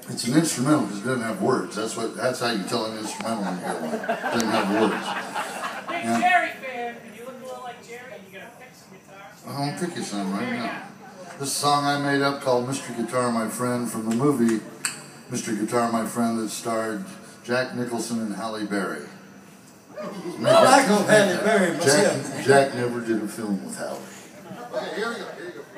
It's an instrumental because it doesn't have words. That's how you tell an instrumental when you get one. It doesn't have words. Big Jerry fan, and you look a little like Jerry, and you gotta pick some guitars. I'll pick you some right now. This is a song I made up called Mr. Guitar My Friend from the movie Mr. Guitar My Friend that starred Jack Nicholson and Halle Berry. I like Halle Berry myself. Jack never did a film with Halle. Okay, here we go. Here you go.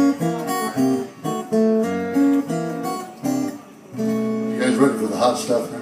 Ready for the hot stuff?